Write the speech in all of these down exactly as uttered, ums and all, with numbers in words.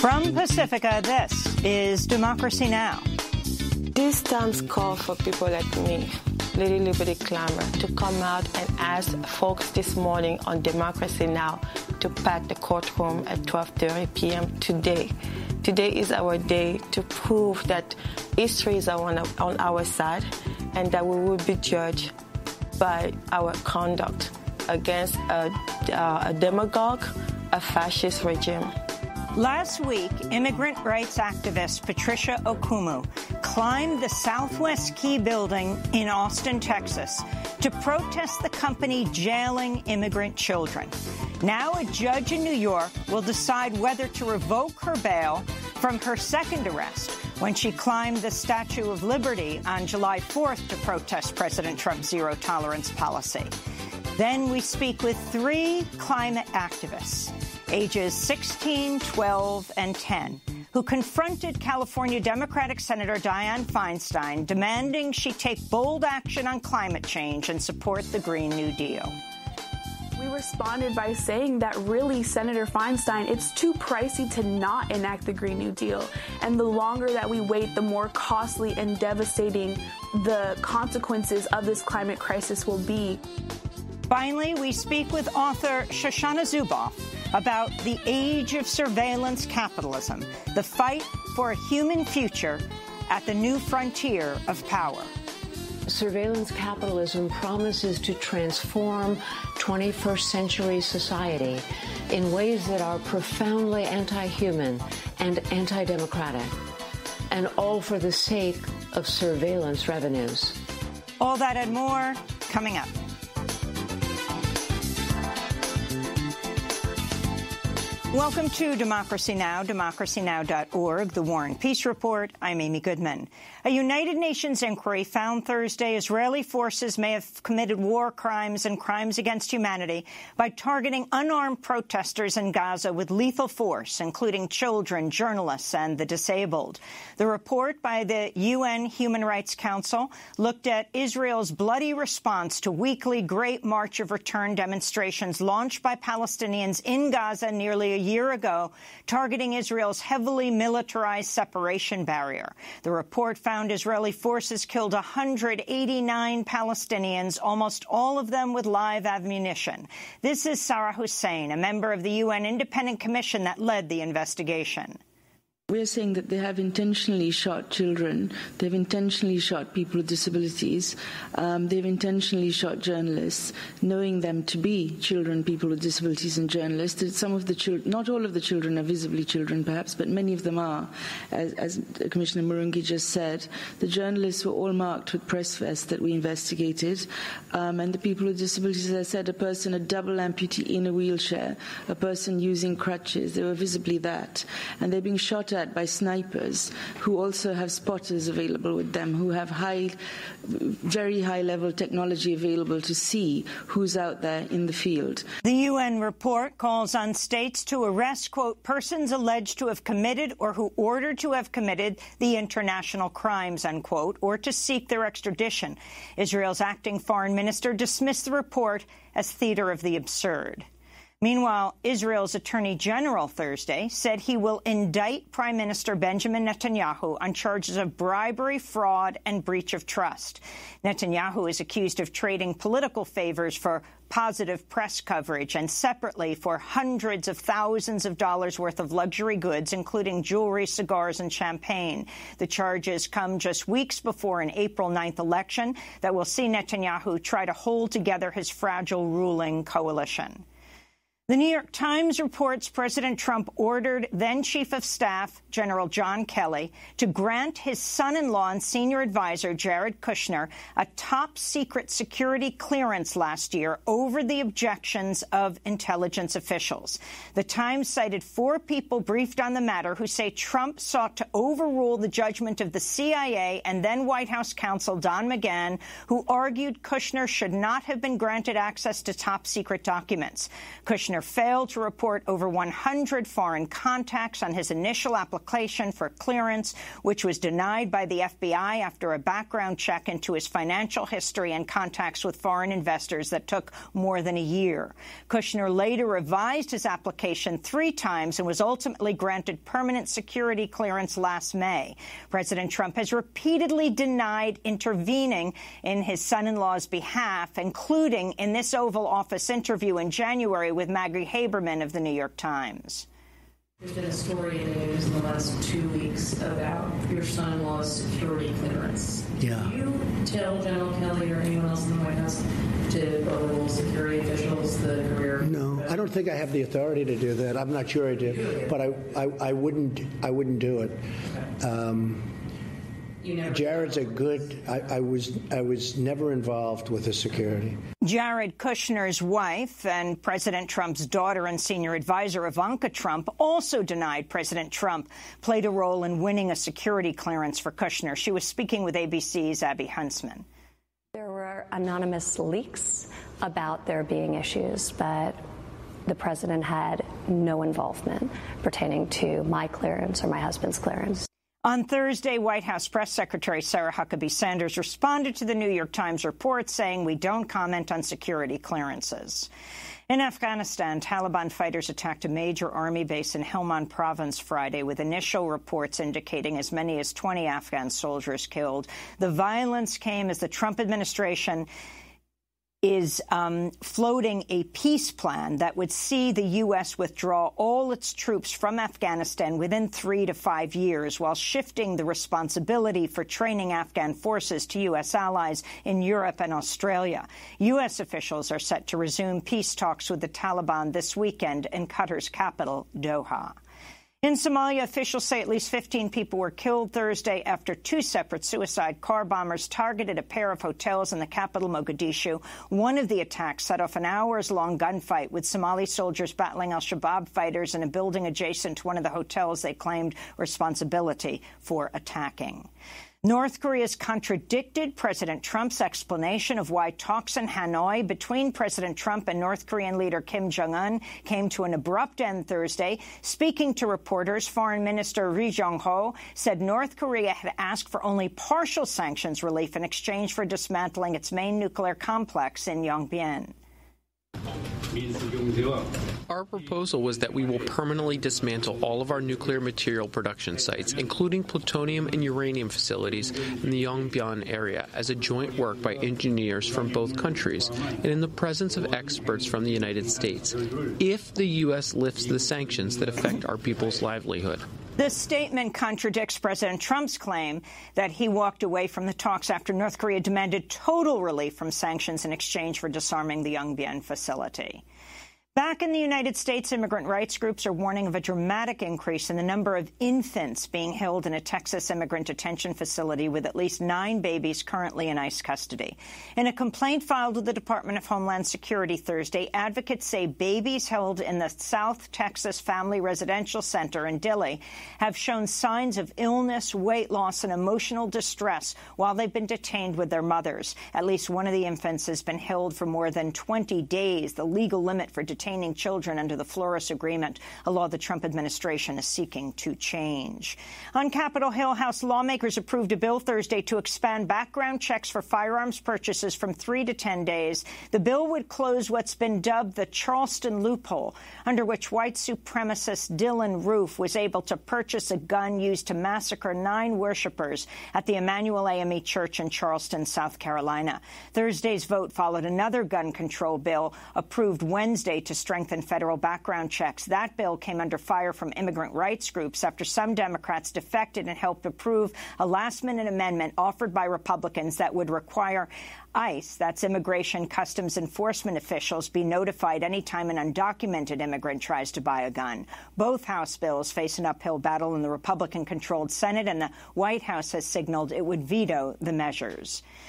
From Pacifica, this is Democracy Now! These times call for people like me, Lady Liberty Clamor, to come out and ask folks this morning on Democracy Now! To pack the courtroom at twelve thirty p.m. today. Today is our day to prove that history is on, on our side and that we will be judged by our conduct against a, uh, a demagogue, a fascist regime. Last week, immigrant rights activist Patricia Okumu climbed the Southwest Key building in Austin, Texas, to protest the company jailing immigrant children. Now a judge in New York will decide whether to revoke her bail from her second arrest when she climbed the Statue of Liberty on July fourth to protest President Trump's zero-tolerance policy. Then we speak with three climate activists, ages sixteen, twelve, and ten, who confronted California Democratic Senator Dianne Feinstein, demanding she take bold action on climate change and support the Green New Deal. We responded by saying that really, Senator Feinstein, it's too pricey to not enact the Green New Deal. And the longer that we wait, the more costly and devastating the consequences of this climate crisis will be. Finally, we speak with author Shoshana Zuboff about the age of surveillance capitalism, the fight for a human future at the new frontier of power. Surveillance capitalism promises to transform twenty-first century society in ways that are profoundly anti-human and anti-democratic, and all for the sake of surveillance revenues. All that and more coming up. Welcome to Democracy Now!, democracy now dot org, the War and Peace Report. I'm Amy Goodman. A United Nations inquiry found Thursday Israeli forces may have committed war crimes and crimes against humanity by targeting unarmed protesters in Gaza with lethal force, including children, journalists, and the disabled. The report by the U N Human Rights Council looked at Israel's bloody response to weekly Great March of Return demonstrations launched by Palestinians in Gaza nearly a year ago, targeting Israel's heavily militarized separation barrier. The report found Israeli forces killed one hundred eighty-nine Palestinians, almost all of them with live ammunition. This is Sarah Hussein, a member of the U N Independent Commission that led the investigation. We're saying that they have intentionally shot children, they've intentionally shot people with disabilities, um, they've intentionally shot journalists, knowing them to be children, people with disabilities and journalists. Some of the children, not all of the children are visibly children perhaps, but many of them are. As, as Commissioner Murungi just said, the journalists were all marked with press vests that we investigated, um, and the people with disabilities, as I said, a person, a double amputee in a wheelchair, a person using crutches, they were visibly that. And they're being shot at by snipers who also have spotters available with them, who have high, very high-level technology available to see who's out there in the field. The U N report calls on states to arrest, quote, persons alleged to have committed or who ordered to have committed the international crimes, unquote, or to seek their extradition. Israel's acting foreign minister dismissed the report as theater of the absurd. Meanwhile, Israel's Attorney General Thursday said he will indict Prime Minister Benjamin Netanyahu on charges of bribery, fraud, and breach of trust. Netanyahu is accused of trading political favors for positive press coverage and separately for hundreds of thousands of dollars worth of luxury goods, including jewelry, cigars, and champagne. The charges come just weeks before an April ninth election that will see Netanyahu try to hold together his fragile ruling coalition. The New York Times reports President Trump ordered then-Chief of Staff General John Kelly to grant his son-in-law and senior advisor Jared Kushner a top-secret security clearance last year over the objections of intelligence officials. The Times cited four people briefed on the matter who say Trump sought to overrule the judgment of the C I A and then White House counsel Don McGahn, who argued Kushner should not have been granted access to top-secret documents. Kushner Kushner failed to report over one hundred foreign contacts on his initial application for clearance, which was denied by the F B I after a background check into his financial history and contacts with foreign investors that took more than a year. Kushner later revised his application three times and was ultimately granted permanent security clearance last May. President Trump has repeatedly denied intervening in his son-in-law's behalf, including in this Oval Office interview in January with Maggie Haberman of the New York Times. There's been a story in the news in the last two weeks about your son-in-law's security clearance. Yeah. Do you tell General Kelly or anyone else in the White House to overrule security officials, the career? No, I don't think I have the authority to do that. I'm not sure I do, but I, I, I wouldn't, I wouldn't do it. Um, You never Jared's a good. I, I was. I was never involved with the security. Jared Kushner's wife and President Trump's daughter and senior advisor Ivanka Trump also denied President Trump played a role in winning a security clearance for Kushner. She was speaking with A B C's Abby Huntsman. There were anonymous leaks about there being issues, but the president had no involvement pertaining to my clearance or my husband's clearance. On Thursday, White House Press Secretary Sarah Huckabee Sanders responded to the New York Times report saying we don't comment on security clearances. In Afghanistan, Taliban fighters attacked a major army base in Helmand province Friday, with initial reports indicating as many as twenty Afghan soldiers killed. The violence came as the Trump administration is um, floating a peace plan that would see the U S withdraw all its troops from Afghanistan within three to five years, while shifting the responsibility for training Afghan forces to U S allies in Europe and Australia. U S officials are set to resume peace talks with the Taliban this weekend in Qatar's capital, Doha. In Somalia, officials say at least fifteen people were killed Thursday after two separate suicide car bombers targeted a pair of hotels in the capital, Mogadishu. One of the attacks set off an hours-long gunfight with Somali soldiers battling al-Shabaab fighters in a building adjacent to one of the hotels they claimed responsibility for attacking. North Korea's contradicted President Trump's explanation of why talks in Hanoi between President Trump and North Korean leader Kim Jong-un came to an abrupt end Thursday. Speaking to reporters, Foreign Minister Ri Jong-ho said North Korea had asked for only partial sanctions relief in exchange for dismantling its main nuclear complex in Yongbyon. Our proposal was that we will permanently dismantle all of our nuclear material production sites, including plutonium and uranium facilities in the Yongbyon area, as a joint work by engineers from both countries and in the presence of experts from the United States, if the U S lifts the sanctions that affect our people's livelihood. The statement contradicts President Trump's claim that he walked away from the talks after North Korea demanded total relief from sanctions in exchange for disarming the Yongbyon facility. Back in the United States, immigrant rights groups are warning of a dramatic increase in the number of infants being held in a Texas immigrant detention facility, with at least nine babies currently in ICE custody. In a complaint filed with the Department of Homeland Security Thursday, advocates say babies held in the South Texas Family Residential Center in Dilley have shown signs of illness, weight loss, and emotional distress while they've been detained with their mothers. At least one of the infants has been held for more than twenty days, the legal limit for detention detaining children under the Flores Agreement, a law the Trump administration is seeking to change. On Capitol Hill, House lawmakers approved a bill Thursday to expand background checks for firearms purchases from three to ten days. The bill would close what's been dubbed the Charleston loophole, under which white supremacist Dylan Roof was able to purchase a gun used to massacre nine worshipers at the Emmanuel A M E Church in Charleston, South Carolina. Thursday's vote followed another gun control bill approved Wednesday to strengthen federal background checks. That bill came under fire from immigrant rights groups after some Democrats defected and helped approve a last-minute amendment offered by Republicans that would require ICE, that's Immigration Customs Enforcement officials, be notified anytime an undocumented immigrant tries to buy a gun. Both House bills face an uphill battle in the Republican-controlled Senate, and the White House has signaled it would veto the measures.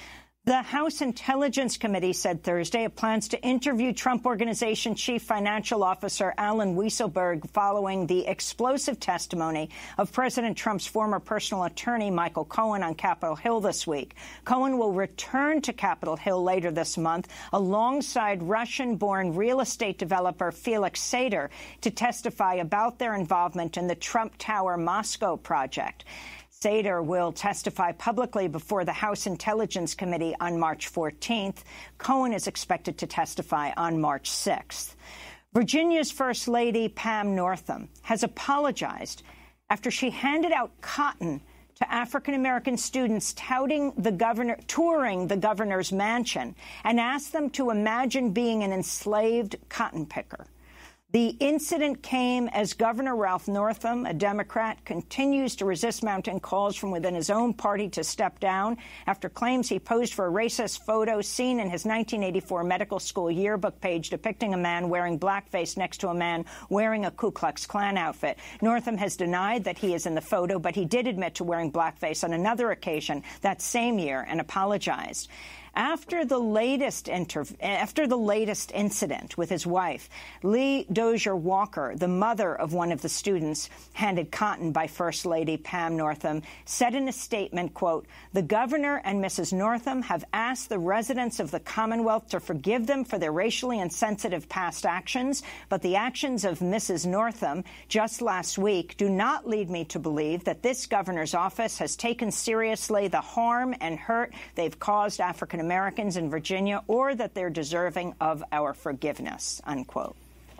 The House Intelligence Committee said Thursday it plans to interview Trump Organization Chief Financial Officer Alan Weisselberg following the explosive testimony of President Trump's former personal attorney, Michael Cohen, on Capitol Hill this week. Cohen will return to Capitol Hill later this month alongside Russian-born real estate developer Felix Sater to testify about their involvement in the Trump Tower Moscow project. Sater will testify publicly before the House Intelligence Committee on March fourteenth. Cohen is expected to testify on March sixth. Virginia's First Lady, Pam Northam, has apologized after she handed out cotton to African-American students touting the governor, touring the governor's mansion, and asked them to imagine being an enslaved cotton picker. The incident came as Governor Ralph Northam, a Democrat, continues to resist mounting calls from within his own party to step down after claims he posed for a racist photo seen in his nineteen eighty-four medical school yearbook page depicting a man wearing blackface next to a man wearing a Ku Klux Klan outfit. Northam has denied that he is in the photo, but he did admit to wearing blackface on another occasion that same year and apologized. After the latest interv- after the latest incident with his wife, Lee Dozier Walker, the mother of one of the students handed cotton by First Lady Pam Northam, said in a statement, quote, "The governor and Missus Northam have asked the residents of the Commonwealth to forgive them for their racially insensitive past actions, but the actions of Missus Northam just last week do not lead me to believe that this governor's office has taken seriously the harm and hurt they've caused African Americans in Virginia, or that they're deserving of our forgiveness," unquote.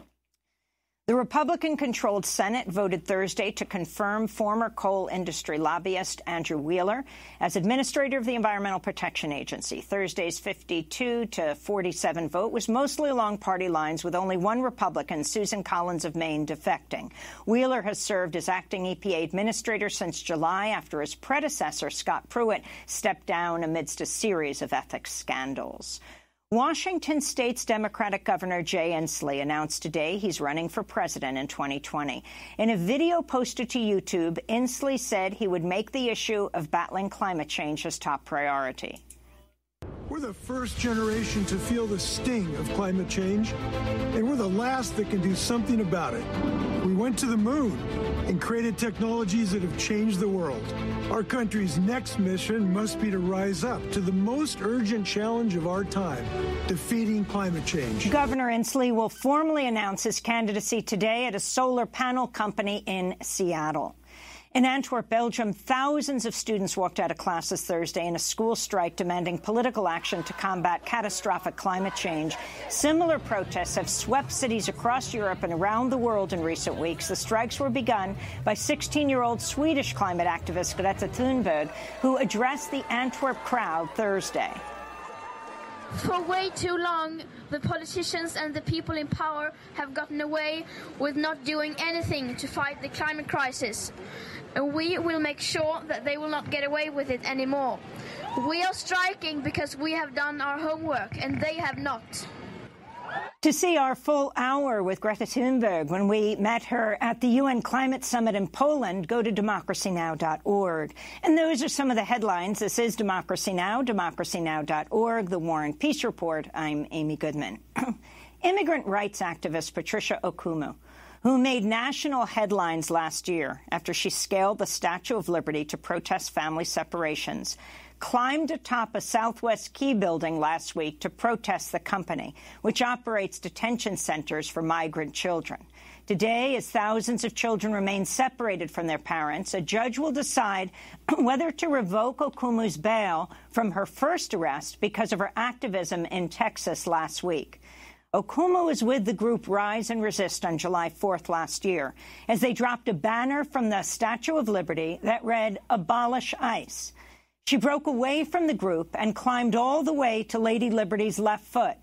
The Republican-controlled Senate voted Thursday to confirm former coal industry lobbyist Andrew Wheeler as administrator of the Environmental Protection Agency. Thursday's fifty-two to forty-seven vote was mostly along party lines, with only one Republican, Susan Collins of Maine, defecting. Wheeler has served as acting E P A administrator since July after his predecessor, Scott Pruitt, stepped down amidst a series of ethics scandals. Washington State's Democratic Governor Jay Inslee announced today he's running for president in twenty twenty. In a video posted to YouTube, Inslee said he would make the issue of battling climate change his top priority. We're the first generation to feel the sting of climate change, and we're the last that can do something about it. We went to the moon and created technologies that have changed the world. Our country's next mission must be to rise up to the most urgent challenge of our time, defeating climate change. Governor Inslee will formally announce his candidacy today at a solar panel company in Seattle. In Antwerp, Belgium, thousands of students walked out of classes Thursday in a school strike demanding political action to combat catastrophic climate change. Similar protests have swept cities across Europe and around the world in recent weeks. The strikes were begun by sixteen-year-old Swedish climate activist Greta Thunberg, who addressed the Antwerp crowd Thursday. For way too long, the politicians and the people in power have gotten away with not doing anything to fight the climate crisis. And we will make sure that they will not get away with it anymore. We are striking because we have done our homework and they have not. To see our full hour with Greta Thunberg when we met her at the U N Climate Summit in Poland, go to democracy now dot org. And those are some of the headlines. This is Democracy Now!, democracy now dot org, The War and Peace Report. I'm Amy Goodman. Immigrant rights activist Patricia Okumu, who made national headlines last year after she scaled the Statue of Liberty to protest family separations, climbed atop a Southwest Key building last week to protest the company, which operates detention centers for migrant children. Today, as thousands of children remain separated from their parents, a judge will decide whether to revoke Okumu's bail from her first arrest because of her activism in Texas last week. Okumu was with the group Rise and Resist on July fourth last year as they dropped a banner from the Statue of Liberty that read, "Abolish ICE." She broke away from the group and climbed all the way to Lady Liberty's left foot,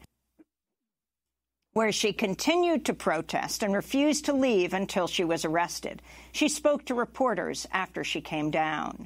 where she continued to protest and refused to leave until she was arrested. She spoke to reporters after she came down.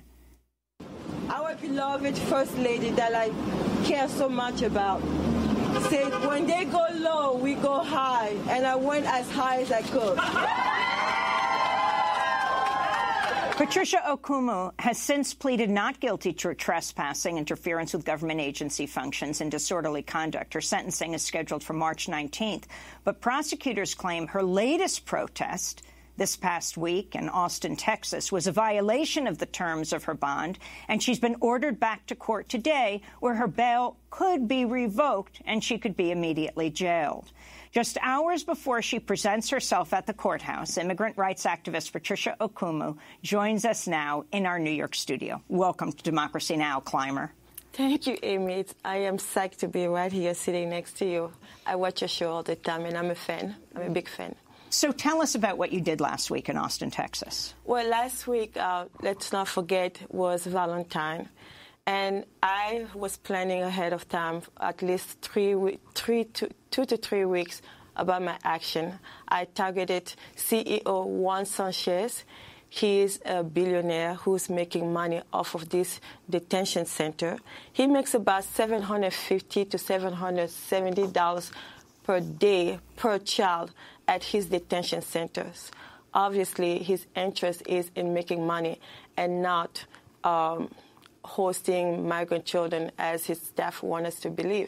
Our beloved First Lady that I care so much about said, when they go low, we go high, and I went as high as I could. Patricia Okumu has since pleaded not guilty to trespassing, interference with government agency functions, and disorderly conduct. Her sentencing is scheduled for March nineteenth. But prosecutors claim her latest protest this past week in Austin, Texas, was a violation of the terms of her bond, and she's been ordered back to court today, where her bail could be revoked and she could be immediately jailed. Just hours before she presents herself at the courthouse, immigrant rights activist Patricia Okumu joins us now in our New York studio. Welcome to Democracy Now!, Climber. Thank you, Amy. It's, I am psyched to be right here sitting next to you. I watch your show all the time, and I'm a fan. I'm a big fan. So tell us about what you did last week in Austin, Texas. Well, last week, uh, let's not forget, was Valentine. And I was planning ahead of time, at least three, three to, two to three weeks about my action. I targeted C E O Juan Sanchez. He is a billionaire who's making money off of this detention center. He makes about seven hundred fifty to seven hundred seventy dollars per day per child at his detention centers. Obviously, his interest is in making money and not um, hosting migrant children, as his staff want us to believe.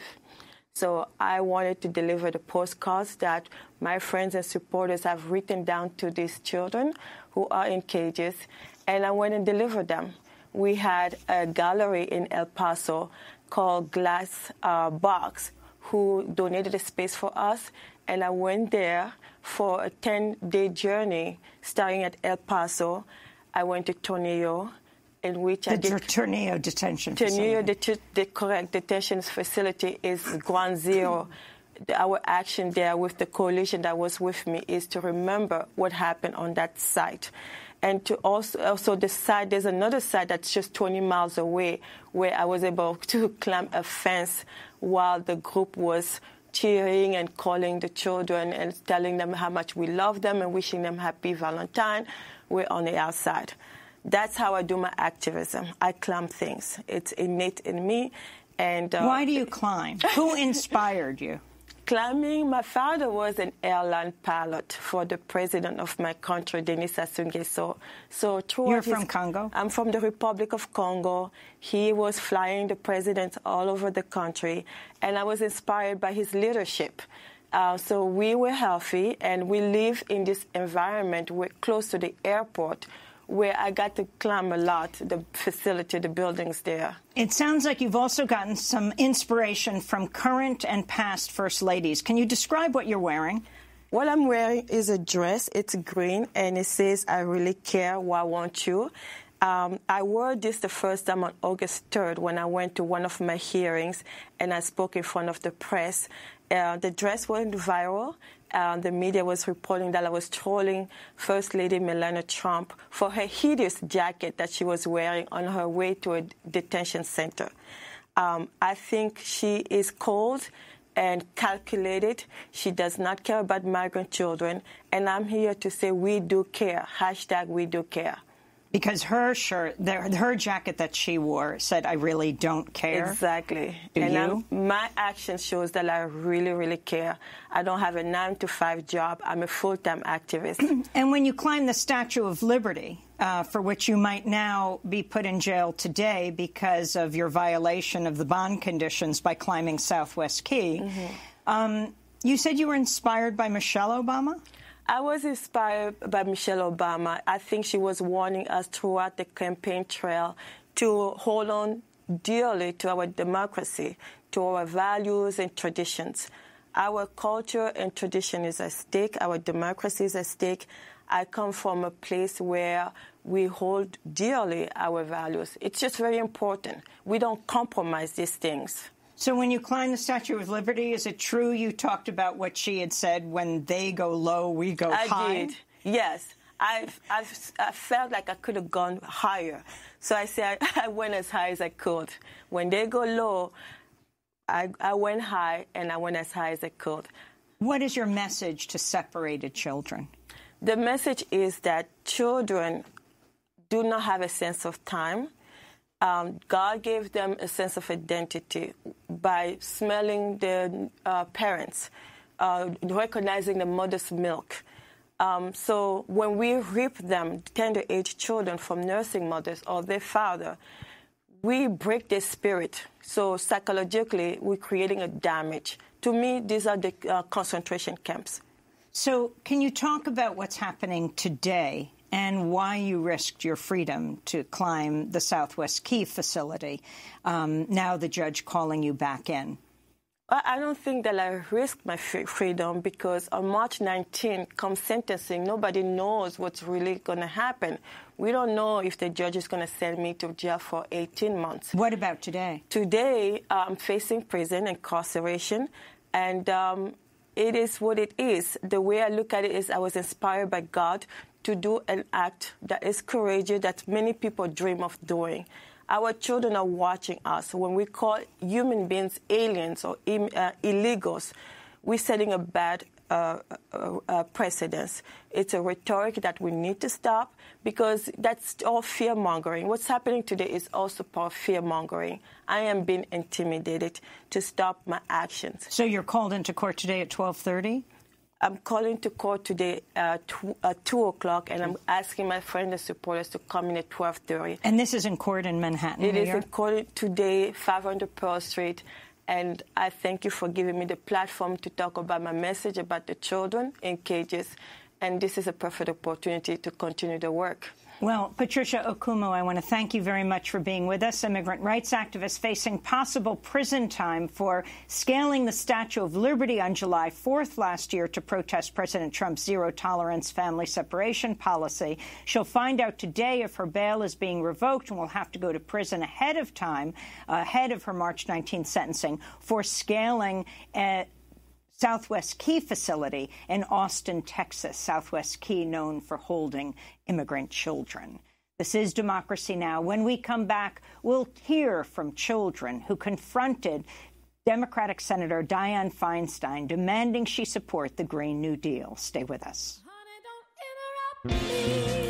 So I wanted to deliver the postcards that my friends and supporters have written down to these children who are in cages, and I went and delivered them. We had a gallery in El Paso called Glass uh, Box, who donated a space for us, and I went there for a ten-day journey starting at El Paso. I went to Tornillo, in which the I did... Tornillo detention Tornillo, facility. the, the correct detention facility is ground zero. Our action there with the coalition that was with me is to remember what happened on that site. And to also, also the site, there's another site that's just twenty miles away where I was able to climb a fence while the group was cheering and calling the children and telling them how much we love them and wishing them happy Valentine. We're on the outside. That's how I do my activism. I climb things. It's innate in me. And uh, why do you climb? Who inspired you? Climbing, my father was an airline pilot for the president of my country, Denis Sassou Nguesso. So You're from his, Congo? I'm from the Republic of Congo. He was flying the presidents all over the country, and I was inspired by his leadership. Uh, so we were healthy, and we live in this environment. We're close to the airport, where I got to climb a lot, the facility, the buildings there. It sounds like you've also gotten some inspiration from current and past First Ladies. Can you describe what you're wearing? What I'm wearing is a dress. It's green, and it says, "I really care, why won't you?" Um, I wore this the first time on August third when I went to one of my hearings, and I spoke in front of the press. Uh, the dress went viral. Uh, the media was reporting that I was trolling First Lady Melania Trump for her hideous jacket that she was wearing on her way to a detention center. Um, I think she is cold and calculated. She does not care about migrant children. And I'm here to say we do care. Hashtag we do care. Because her shirt, her jacket that she wore said, "I really don't care." Exactly. Do and you? I'm, my action shows that I really, really care. I don't have a nine to five job. I'm a full-time activist. And when you climb the Statue of Liberty, uh, for which you might now be put in jail today because of your violation of the bond conditions by climbing Southwest Key, mm-hmm. um, you said you were inspired by Michelle Obama? I was inspired by Michelle Obama. I think she was warning us throughout the campaign trail to hold on dearly to our democracy, to our values and traditions. Our culture and tradition is at stake. Our democracy is at stake. I come from a place where we hold dearly our values. It's just very important. We don't compromise these things. So when you climb the Statue of Liberty, is it true you talked about what she had said, when they go low, we go I high? I did, yes. I've, I've, I felt like I could have gone higher. So I said I, I went as high as I could. When they go low, I, I went high, and I went as high as I could. What is your message to separated children? The message is that children do not have a sense of time. Um, God gave them a sense of identity by smelling the uh, parents, uh, recognizing the mother's milk. Um, so when we rip them, tender-age children, from nursing mothers or their father, we break their spirit. So psychologically, we're creating a damage. To me, these are the uh, concentration camps. So can you talk about what's happening today and why you risked your freedom to climb the Southwest Key facility, um, now the judge calling you back in? I don't think that I risked my freedom because on March nineteenth, come sentencing, nobody knows what's really going to happen. We don't know if the judge is going to send me to jail for eighteen months. What about today? Today, I'm facing prison, incarceration, and um, it is what it is. The way I look at it is I was inspired by God to do an act that is courageous, that many people dream of doing. Our children are watching us. When we call human beings aliens or im- uh, illegals, we're setting a bad uh, uh, uh, precedence. It's a rhetoric that we need to stop because that's all fear-mongering. What's happening today is also part of fear-mongering. I am being intimidated to stop my actions. So you're called into court today at twelve thirty? I'm calling to court today at uh, two o'clock, and I'm asking my friends and supporters to come in at twelve thirty. And this is in court in Manhattan, It New is York? in court today, five hundred Pearl Street, and I thank you for giving me the platform to talk about my message about the children in cages, and this is a perfect opportunity to continue the work. Well, Patricia Okumu, I want to thank you very much for being with us. Immigrant rights activist facing possible prison time for scaling the Statue of Liberty on July fourth last year to protest President Trump's zero-tolerance family separation policy. She'll find out today if her bail is being revoked and will have to go to prison ahead of time, uh, ahead of her March nineteenth sentencing, for scaling uh, Southwest Key facility in Austin, Texas. Southwest Key, known for holding immigrant children. This is Democracy Now! When we come back, we'll hear from children who confronted Democratic Senator Dianne Feinstein demanding she support the Green New Deal. Stay with us. Honey, don't interrupt me.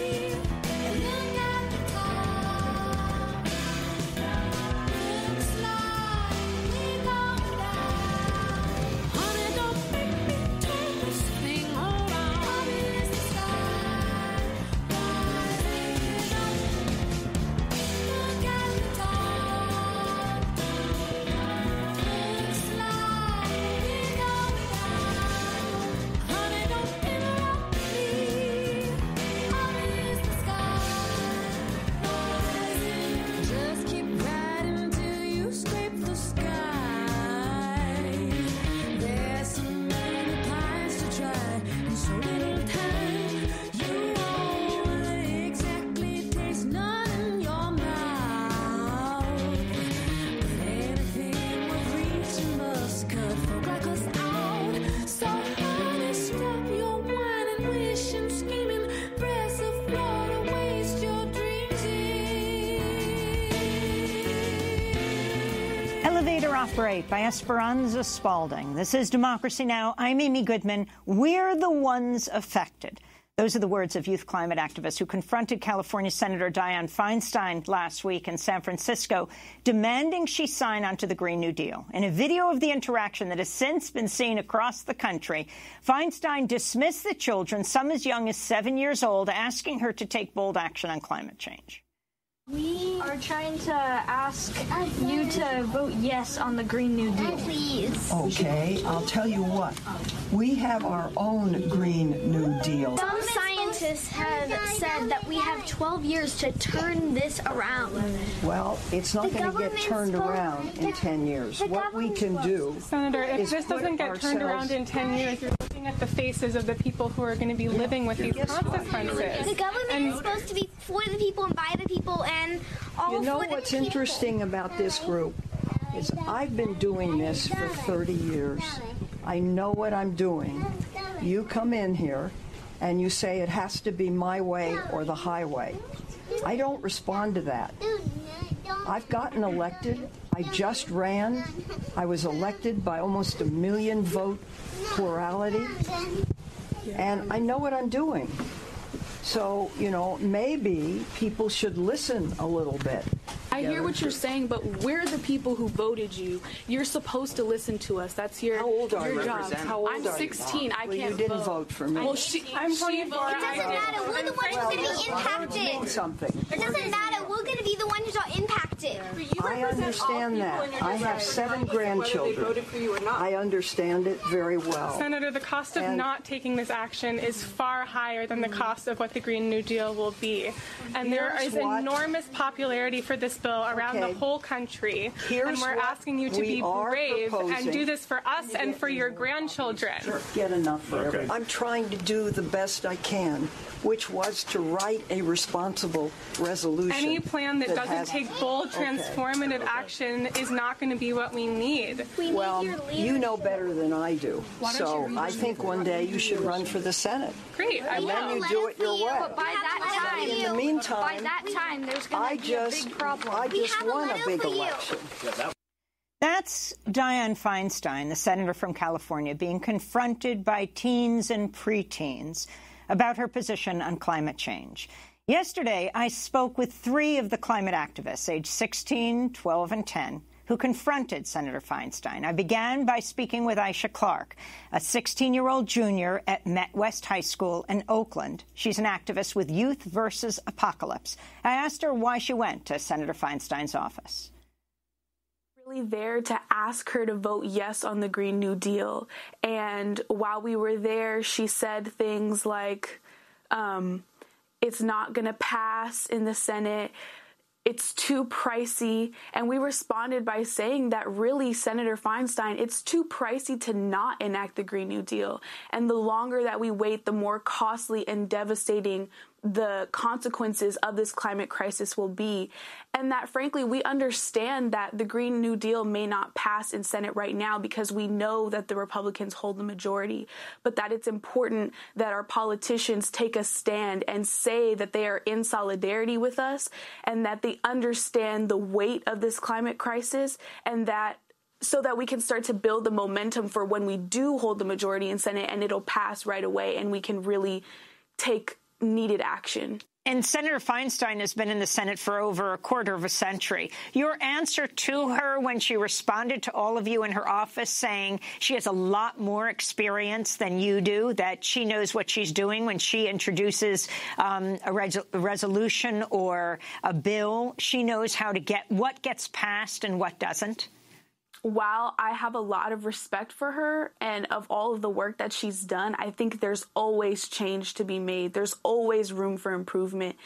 Operate by Esperanza Spalding. This is Democracy Now! I'm Amy Goodman. We're the ones affected. Those are the words of youth climate activists who confronted California Senator Dianne Feinstein last week in San Francisco, demanding she sign onto the Green New Deal. In a video of the interaction that has since been seen across the country, Feinstein dismissed the children, some as young as seven years old, asking her to take bold action on climate change. We are trying to ask you to vote yes on the Green New Deal. Please. Okay, I'll tell you what. We have our own Green New Deal. Some scientists have said that we have twelve years to turn this around. Well, it's not going to get turned around in ten years. What we can do, Senator, if this doesn't get turned around in ten years, you're looking at the faces of the people who are going to be living with these consequences. The government and, is supposed to be for the people and by the people and all you know for the what's people. Interesting about this group is I've been doing this for thirty years. I know what I'm doing. You come in here and you say it has to be my way or the highway. I don't respond to that. I've gotten elected. I just ran. I was elected by almost a million vote plurality. And I know what I'm doing. So, you know, maybe people should listen a little bit. I hear what you're saying, but we're the people who voted you. You're supposed to listen to us. That's your, How old are your you? job. How old I'm are you? sixteen. I well, can't you didn't vote. vote for me. Well, she, I'm twenty-four. It doesn't matter. We're the ones who's going to be impacted. Something. It doesn't matter. We're going to be the ones who's are impacted. I understand that. I have seven grandchildren. I understand it very well. Senator, the cost of and not taking this action is far higher than the cost of what the Green New Deal will be. And there is what, enormous popularity for this bill around okay, the whole country. Here's and we're asking you to be brave proposing. and do this for us and for your grandchildren. Sure. Get enough for okay. everyone. I'm trying to do the best I can, which was to write a responsible resolution. Any plan that, that doesn't has, take bold, transformative okay. action is not going to be what we need. We well, need you know better than I do. So I think one day you should run for the Senate. Great, I and will. then you do it your way. But by that time, in the meantime, by that time, there's going to be just, a big problem. I just won a big election. That's Dianne Feinstein, the senator from California, being confronted by teens and preteens about her position on climate change. Yesterday, I spoke with three of the climate activists, aged sixteen, twelve, and ten, who confronted Senator Feinstein. I began by speaking with Aisha Clark, a sixteen-year-old junior at Met West High School in Oakland. She's an activist with Youth versus Apocalypse. I asked her why she went to Senator Feinstein's office. Really there to ask her to vote yes on the Green New Deal. And while we were there, she said things like, um, it's not going to pass in the Senate. It's too pricey. And we responded by saying that really, Senator Feinstein, it's too pricey to not enact the Green New Deal. And the longer that we wait, the more costly and devastating the consequences of this climate crisis will be. And that, frankly, we understand that the Green New Deal may not pass in Senate right now because we know that the Republicans hold the majority, but that it's important that our politicians take a stand and say that they are in solidarity with us and that they understand the weight of this climate crisis, and that so that we can start to build the momentum for when we do hold the majority in Senate and it'll pass right away and we can really take needed action. And Senator Feinstein has been in the Senate for over a quarter of a century. Your answer to her when she responded to all of you in her office saying she has a lot more experience than you do, that she knows what she's doing when she introduces um, a, res a resolution or a bill, she knows how to get what gets passed and what doesn't? While I have a lot of respect for her and of all of the work that she's done, I think there's always change to be made. There's always room for improvement.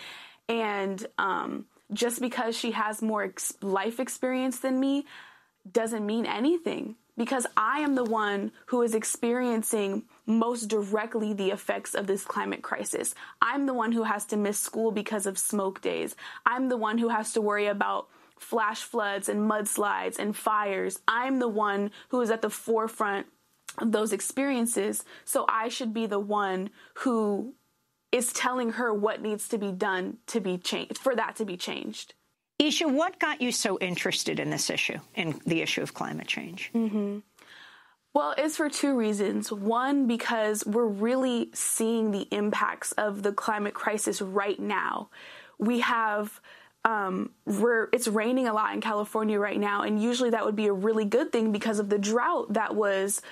And um, just because she has more ex life experience than me doesn't mean anything, because I am the one who is experiencing most directly the effects of this climate crisis. I'm the one who has to miss school because of smoke days. I'm the one who has to worry about flash floods and mudslides and fires. I'm the one who is at the forefront of those experiences. So I should be the one who is telling her what needs to be done to be changed, for that to be changed. Isha, what got you so interested in this issue, in the issue of climate change? Mm-hmm. Well, it's for two reasons. One, because we're really seeing the impacts of the climate crisis right now. We have Um, we're, it's raining a lot in California right now, and usually that would be a really good thing because of the drought that was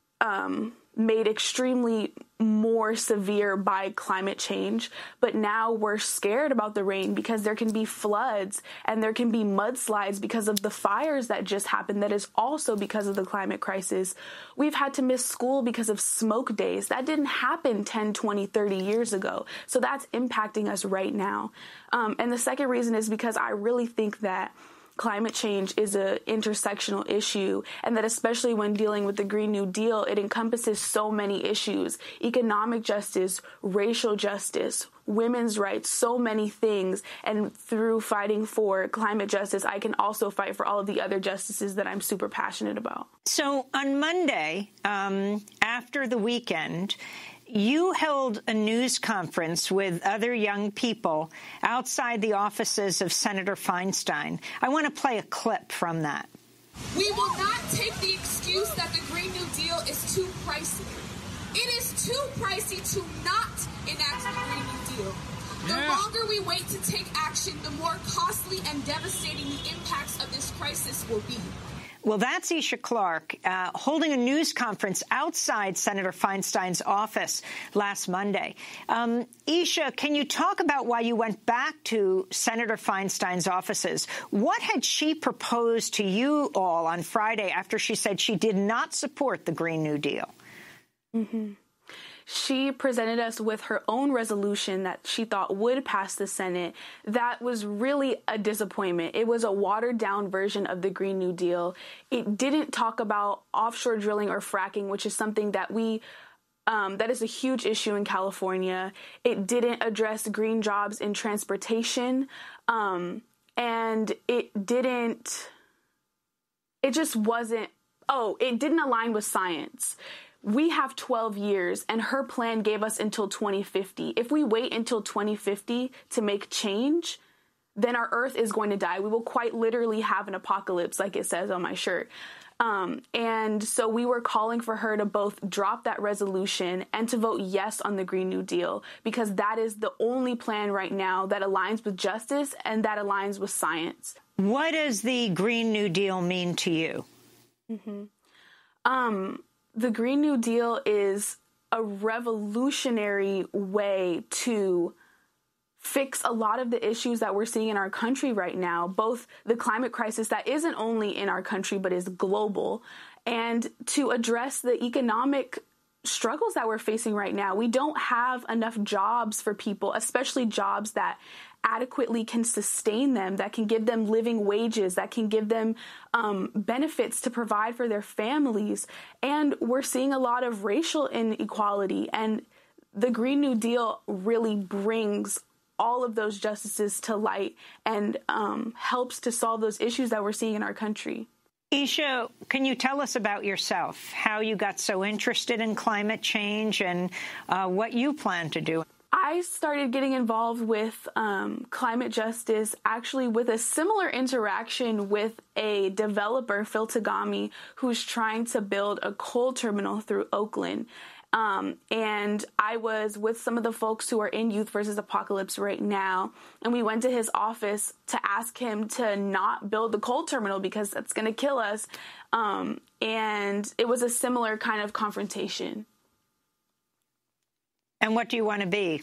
um, made extremely more severe by climate change. But now we're scared about the rain because there can be floods and there can be mudslides because of the fires that just happened. That is also because of the climate crisis. We've had to miss school because of smoke days. That didn't happen ten, twenty, thirty years ago. So that's impacting us right now. Um, and the second reason is because I really think that climate change is an intersectional issue, and that especially when dealing with the Green New Deal, it encompasses so many issues: economic justice, racial justice, women's rights, so many things. And through fighting for climate justice, I can also fight for all of the other justices that I'm super passionate about. So on Monday, um, after the weekend, you held a news conference with other young people outside the offices of Senator Feinstein. I want to play a clip from that. We will not take the excuse that the Green New Deal is too pricey. It is too pricey to not enact the Green New Deal. The longer we wait to take action, the more costly and devastating the impacts of this crisis will be. Well, that's Isha Clark uh, holding a news conference outside Senator Feinstein's office last Monday. Um, Isha, can you talk about why you went back to Senator Feinstein's offices? What had she proposed to you all on Friday after she said she did not support the Green New Deal? Mm-hmm. She presented us with her own resolution that she thought would pass the Senate. That was really a disappointment. It was a watered-down version of the Green New Deal. It didn't talk about offshore drilling or fracking, which is something that we um, that is a huge issue in California. It didn't address green jobs in transportation, um, and it didn't. It just wasn't. Oh, it didn't align with science. We have twelve years, and her plan gave us until twenty fifty. If we wait until twenty fifty to make change, then our Earth is going to die. We will quite literally have an apocalypse, like it says on my shirt. Um, and so we were calling for her to both drop that resolution and to vote yes on the Green New Deal, because that is the only plan right now that aligns with justice and that aligns with science. What does the Green New Deal mean to you? Mm-hmm. Um... The Green New Deal is a revolutionary way to fix a lot of the issues that we're seeing in our country right now, both the climate crisis that isn't only in our country but is global, and to address the economic struggles that we're facing right now. We don't have enough jobs for people, especially jobs that adequately can sustain them, that can give them living wages, that can give them um, benefits to provide for their families. And we're seeing a lot of racial inequality. And the Green New Deal really brings all of those justices to light and um, helps to solve those issues that we're seeing in our country. Isha, can you tell us about yourself, how you got so interested in climate change and uh, what you plan to do? I started getting involved with um, climate justice actually with a similar interaction with a developer, Phil Tagami, who's trying to build a coal terminal through Oakland. Um, and I was with some of the folks who are in Youth versus Apocalypse right now, and we went to his office to ask him to not build the coal terminal because that's going to kill us. Um, and it was a similar kind of confrontation. And what do you want to be?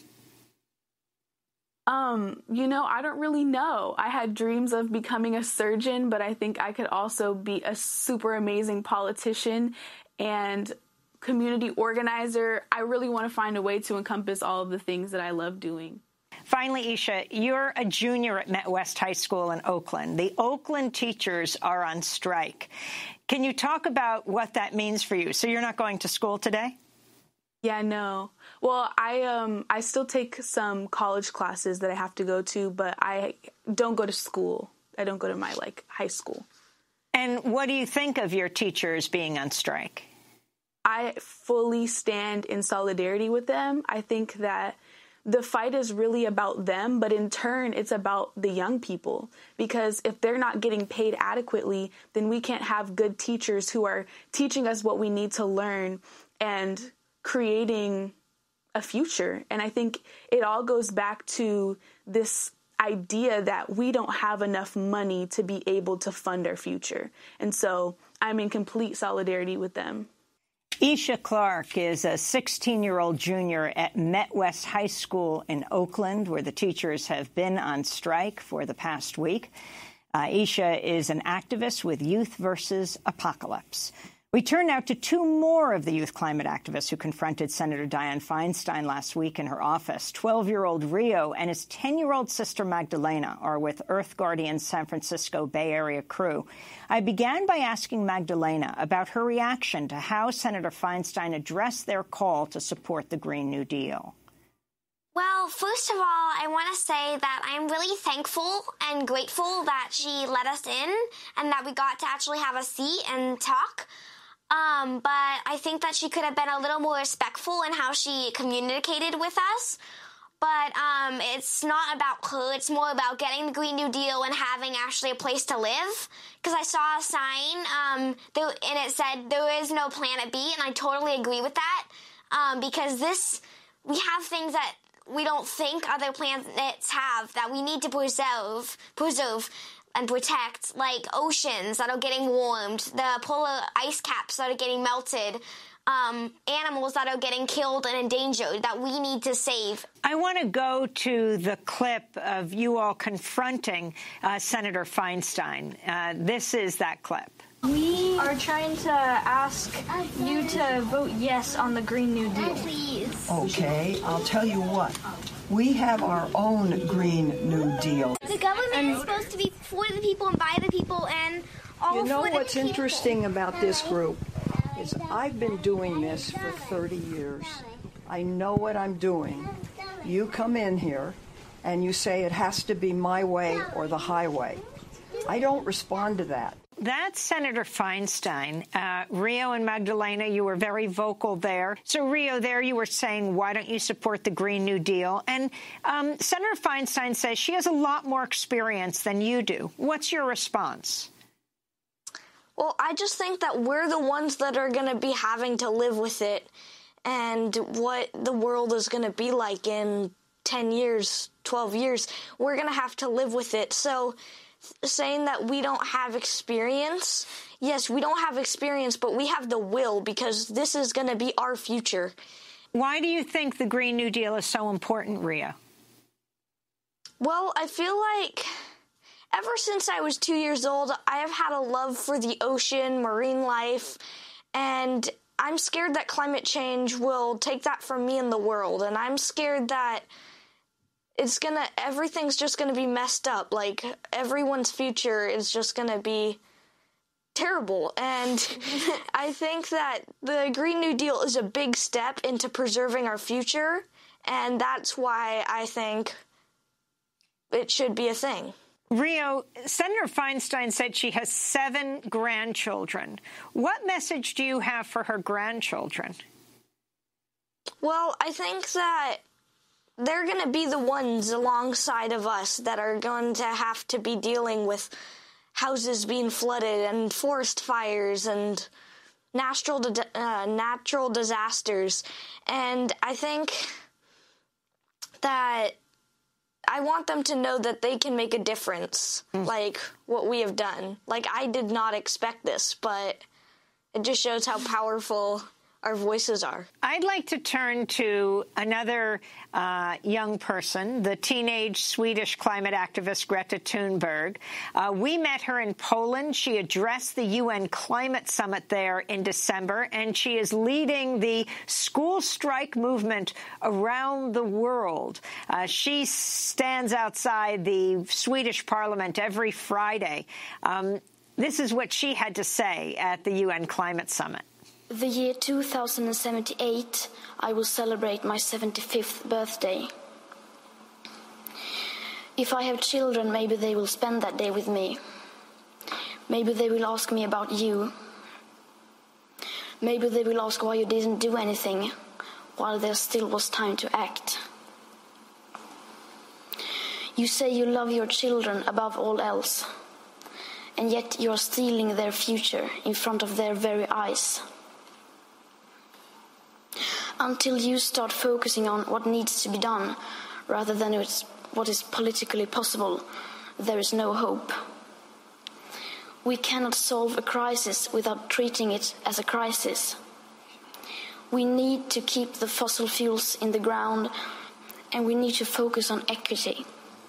Um, you know, I don't really know. I had dreams of becoming a surgeon, but I think I could also be a super amazing politician and community organizer. I really want to find a way to encompass all of the things that I love doing. Finally, Isha, you're a junior at Met West High School in Oakland. The Oakland teachers are on strike. Can you talk about what that means for you? So you're not going to school today? Yeah, no. Well, I um I still take some college classes that I have to go to, but I don't go to school. I don't go to my like high school. And what do you think of your teachers being on strike? I fully stand in solidarity with them. I think that the fight is really about them, but in turn, it's about the young people. Because if they're not getting paid adequately, then we can't have good teachers who are teaching us what we need to learn and creating a future. And I think it all goes back to this idea that we don't have enough money to be able to fund our future. And so I'm in complete solidarity with them. Isha Clark is a sixteen-year-old junior at Met West High School in Oakland, where the teachers have been on strike for the past week. Uh, Isha is an activist with Youth versus Apocalypse. We turn now to two more of the youth climate activists who confronted Senator Dianne Feinstein last week in her office. twelve-year-old Rio and his ten-year-old sister Magdalena are with Earth Guardian's San Francisco Bay Area crew. I began by asking Magdalena about her reaction to how Senator Feinstein addressed their call to support the Green New Deal. Well, first of all, I want to say that I'm really thankful and grateful that she let us in and that we got to actually have a seat and talk. Um, but I think that she could have been a little more respectful in how she communicated with us. But um, it's not about her. It's more about getting the Green New Deal and having actually a place to live. Because I saw a sign um, there, and it said there is no Planet B, and I totally agree with that. Um, because this, we have things that we don't think other planets have that we need to preserve, preserve and protect, like oceans that are getting warmed, the polar ice caps that are getting melted, um, animals that are getting killed and endangered that we need to save. I want to go to the clip of you all confronting uh, Senator Feinstein. Uh, this is that clip. We are trying to ask you to vote yes on the Green New Deal. Please. Okay, I'll tell you what. We have our own Green New Deal. The government is supposed to be for the people and by the people and all You know for the what's people. interesting about this group is I've been doing this for thirty years. I know what I'm doing. You come in here and you say it has to be my way or the highway. I don't respond to that. That's Senator Feinstein. Uh, Rio and Magdalena, you were very vocal there. So, Rio, there you were saying, why don't you support the Green New Deal? And um, Senator Feinstein says she has a lot more experience than you do. What's your response? Well, I just think that we're the ones that are going to be having to live with it and what the world is going to be like in ten years, twelve years. We're going to have to live with it. So saying that we don't have experience, yes, we don't have experience, but we have the will because this is going to be our future. Why do you think the Green New Deal is so important, Ria? Well, I feel like ever since I was two years old, I have had a love for the ocean, marine life, and I'm scared that climate change will take that from me and the world, and I'm scared that it's gonna, everything's just gonna be messed up. Like, everyone's future is just gonna be terrible. And I think that the Green New Deal is a big step into preserving our future, and that's why I think it should be a thing. Rio, Senator Feinstein said she has seven grandchildren. What message do you have for her grandchildren? Well, I think that they're going to be the ones alongside of us that are going to have to be dealing with houses being flooded and forest fires and natural uh, natural disasters. And I think that I want them to know that they can make a difference, mm. like what we have done. Like, I did not expect this, but it just shows how powerful our voices are. I'd like to turn to another uh, young person, the teenage Swedish climate activist Greta Thunberg. Uh, we met her in Poland. She addressed the U N Climate Summit there in December, and she is leading the school strike movement around the world. Uh, she stands outside the Swedish parliament every Friday. Um, this is what she had to say at the U N Climate Summit. The year two thousand seventy-eight, I will celebrate my seventy-fifth birthday. If I have children, maybe they will spend that day with me. Maybe they will ask me about you. Maybe they will ask why you didn't do anything while there still was time to act. You say you love your children above all else, and yet you are stealing their future in front of their very eyes. Until you start focusing on what needs to be done rather than what is politically possible, there is no hope. We cannot solve a crisis without treating it as a crisis. We need to keep the fossil fuels in the ground, and we need to focus on equity.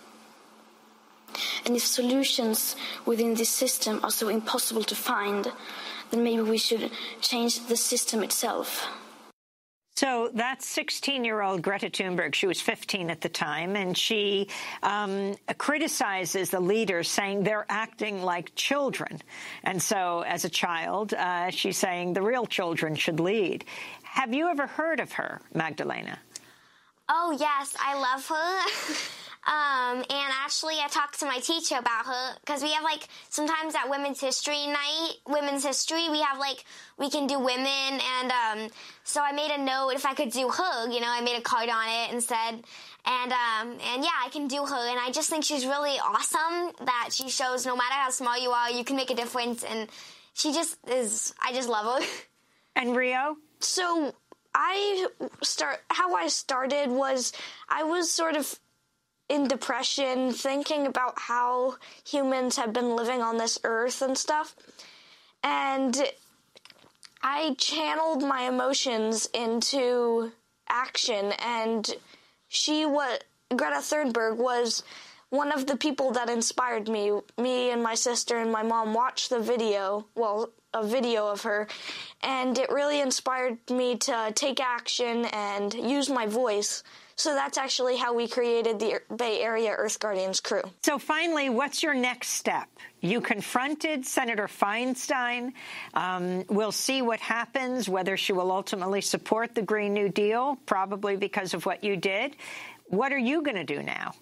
And if solutions within this system are so impossible to find, then maybe we should change the system itself. So that's sixteen-year-old Greta Thunberg. She was fifteen at the time, and she um, criticizes the leaders, saying they're acting like children. And so as a child, uh, she's saying the real children should lead. Have you ever heard of her, Magdalena? Oh, yes, I love her. Um, and actually, I talked to my teacher about her, because we have, like, sometimes at Women's History Night, Women's History, we have, like, we can do women, and, um, so I made a note if I could do her, you know, I made a card on it and said, and, um, and yeah, I can do her, and I just think she's really awesome, that she shows no matter how small you are, you can make a difference, and she just is, I just love her. And Rio? So, I start how I started was I was sort of in depression, thinking about how humans have been living on this earth and stuff. And I channeled my emotions into action, and she was, Greta Thunberg was one of the people that inspired me. Me and my sister and my mom watched the video, well, a video of her, and it really inspired me to take action and use my voice. So that's actually how we created the Bay Area Earth Guardians crew. So finally, what's your next step? You confronted Senator Feinstein. Um, we'll see what happens, whether she will ultimately support the Green New Deal, probably because of what you did. What are you going to do now?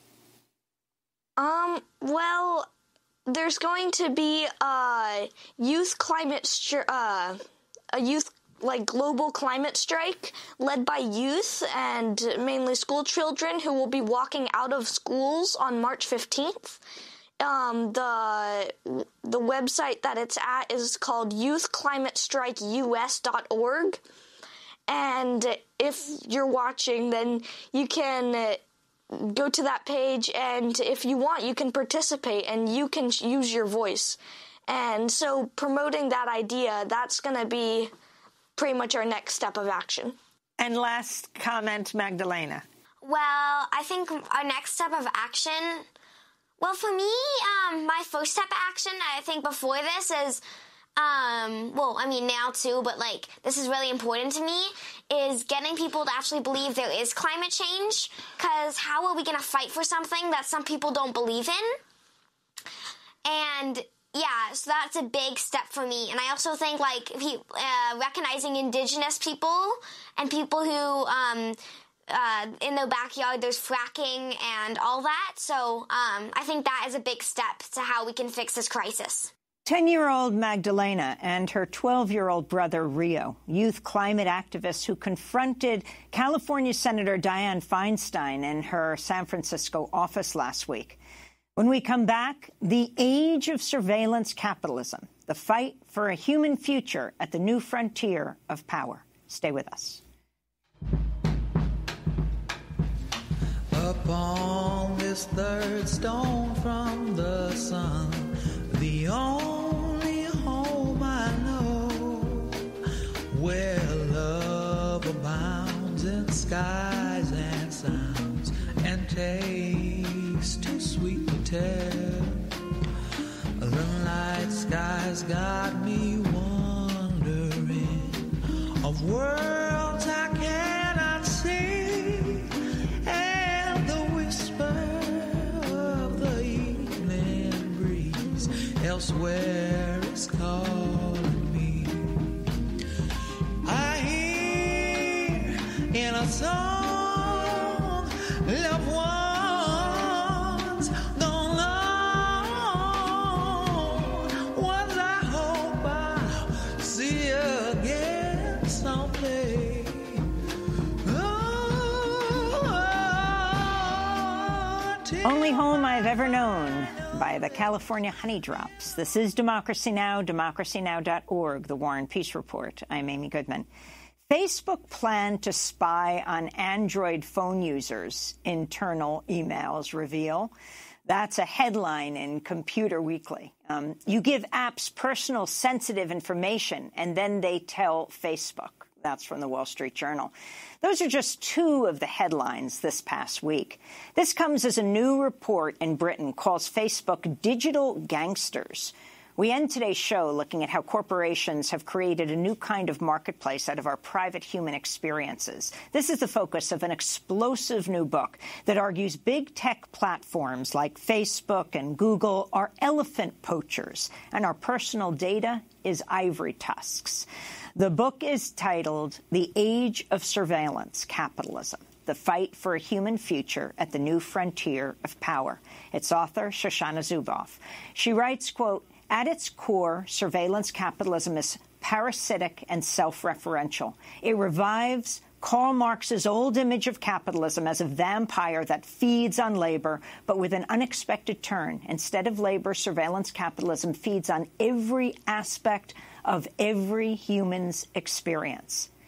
Um, well, there's going to be a youth climate, stri- uh, a youth like global climate strike led by youth and mainly school children who will be walking out of schools on March fifteenth. Um, the the website that it's at is called youth climate strike U S dot org. And if you're watching, then you can go to that page, and if you want, you can participate and you can use your voice. And so promoting that idea, that's going to be pretty much our next step of action. And last comment, Magdalena. Well, I think our next step of action, well, for me, um, my first step of action, I think before this is, um, well, I mean now too, but like this is really important to me, is getting people to actually believe there is climate change, because how are we going to fight for something that some people don't believe in? And yeah, so that's a big step for me. And I also think, like, he, uh, recognizing indigenous people and people who, um, uh, in their backyard, there's fracking and all that. So um, I think that is a big step to how we can fix this crisis. ten-year-old Magdalena and her twelve-year-old brother, Rio, youth climate activists who confronted California Senator Dianne Feinstein in her San Francisco office last week. When we come back, the age of surveillance capitalism, the fight for a human future at the new frontier of power. Stay with us. Upon this third stone from the sun, the only home I know, where love abounds in skies and sounds and tastes too sweet to tell. The night skies got me wondering of worlds I cannot see, and the whisper of the evening breeze elsewhere is calling me. I hear in a song loved ones gone long, ones I hope I'll see again someday. Oh, Only Home I've Ever Known by the California Honeydrops. This is Democracy Now!, democracy now dot org, the War and Peace Report. I'm Amy Goodman. Facebook planned to spy on Android phone users, internal emails reveal. That's a headline in Computer Weekly. Um, you give apps personal, sensitive information, and then they tell Facebook. That's from the Wall Street Journal. Those are just two of the headlines this past week. This comes as a new report in Britain calls Facebook digital gangsters. We end today's show looking at how corporations have created a new kind of marketplace out of our private human experiences. This is the focus of an explosive new book that argues big tech platforms like Facebook and Google are elephant poachers, and our personal data is ivory tusks. The book is titled The Age of Surveillance Capitalism, The Fight for a Human Future at the New Frontier of Power. Its author, Shoshana Zuboff. She writes, quote, at its core, surveillance capitalism is parasitic and self-referential. It revives Karl Marx's old image of capitalism as a vampire that feeds on labor, but with an unexpected turn. Instead of labor, surveillance capitalism feeds on every aspect of every human's experience.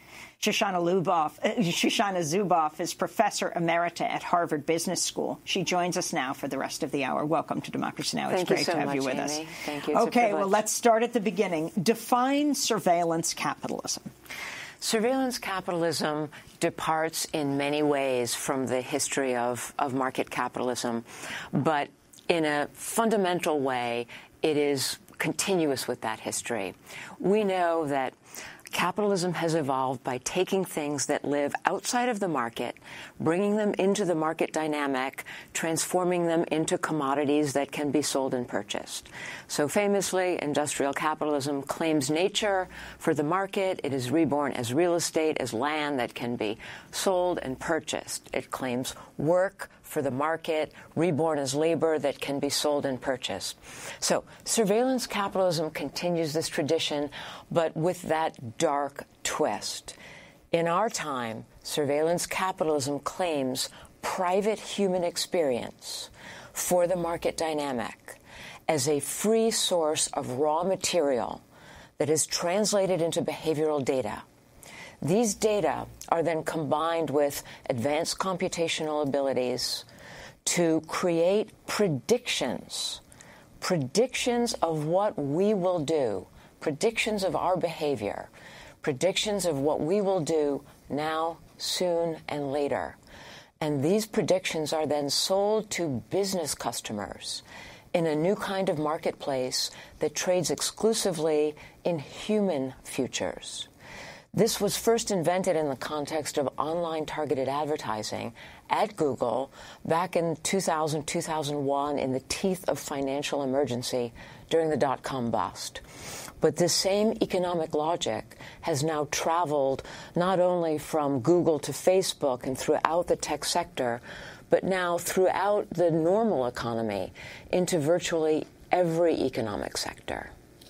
Shoshana Luboff, uh, Shoshana Zuboff is Professor Emerita at Harvard Business School. She joins us now for the rest of the hour. Welcome to Democracy Now! It's Thank great you so to have much, you with Amy. us. Thank you. It's okay, well, let's start at the beginning. Define surveillance capitalism. Surveillance capitalism departs in many ways from the history of, of market capitalism, but in a fundamental way, it is continuous with that history. We know that capitalism has evolved by taking things that live outside of the market, bringing them into the market dynamic, transforming them into commodities that can be sold and purchased. So famously, industrial capitalism claims nature for the market. It is reborn as real estate, as land that can be sold and purchased. It claims work for the market, reborn as labor that can be sold and purchased. So surveillance capitalism continues this tradition, but with that dark twist. In our time, surveillance capitalism claims private human experience for the market dynamic as a free source of raw material that is translated into behavioral data. These data are then combined with advanced computational abilities to create predictions, predictions of what we will do, predictions of our behavior, predictions of what we will do now, soon, and later. And these predictions are then sold to business customers in a new kind of marketplace that trades exclusively in human futures. This was first invented in the context of online targeted advertising at Google back in two thousand, two thousand one, in the teeth of financial emergency during the dot-com bust. But this same economic logic has now traveled not only from Google to Facebook and throughout the tech sector, but now throughout the normal economy into virtually every economic sector.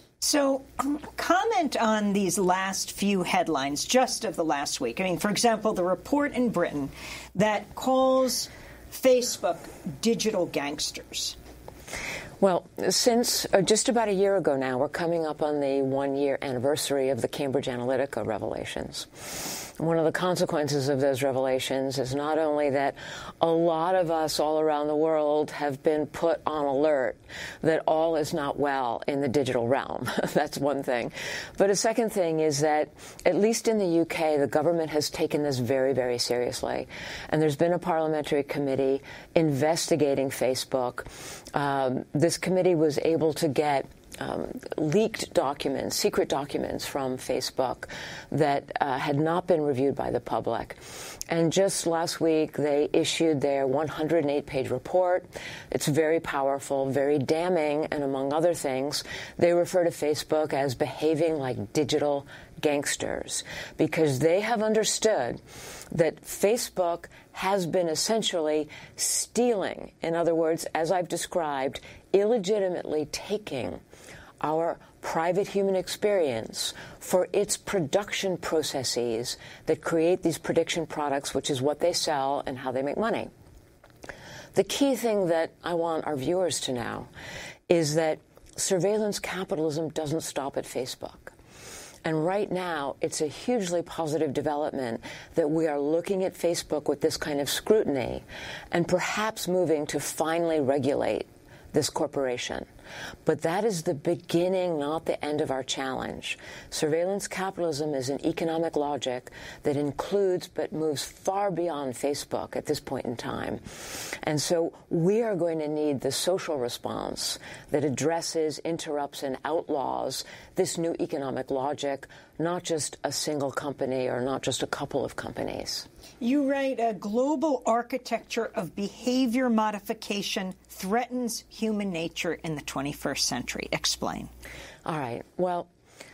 So um, comment on these last few headlines just of the last week. I mean, for example, the report in Britain that calls Facebook digital gangsters. Well, since uh, just about a year ago now, we're coming up on the one-year anniversary of the Cambridge Analytica revelations. One of the consequences of those revelations is not only that a lot of us all around the world have been put on alert that all is not well in the digital realm. That's one thing. But a second thing is that, at least in the U K, the government has taken this very, very seriously. And there's been a parliamentary committee investigating Facebook. Um, this committee was able to get Um, leaked documents, secret documents from Facebook that uh, had not been reviewed by the public. And just last week, they issued their one hundred eight page report. It's very powerful, very damning, and among other things, they refer to Facebook as behaving like digital gangsters because they have understood that Facebook has been essentially stealing, in other words, as I've described, illegitimately taking our private human experience for its production processes that create these prediction products, which is what they sell and how they make money. The key thing that I want our viewers to know is that surveillance capitalism doesn't stop at Facebook. And right now, it's a hugely positive development that we are looking at Facebook with this kind of scrutiny and perhaps moving to finally regulate this corporation. But that is the beginning, not the end of our challenge. Surveillance capitalism is an economic logic that includes but moves far beyond Facebook at this point in time. And so we are going to need the social response that addresses, interrupts, and outlaws this new economic logic, not just a single company or not just a couple of companies. You write, a global architecture of behavior modification threatens human nature in the twenty-first century. Explain. All right. Well,